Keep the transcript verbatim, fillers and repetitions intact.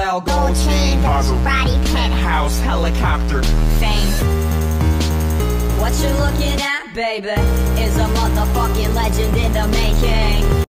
L, gold chain, body penthouse, helicopter, fame. What you're looking at, baby, is a motherfucking legend in the making.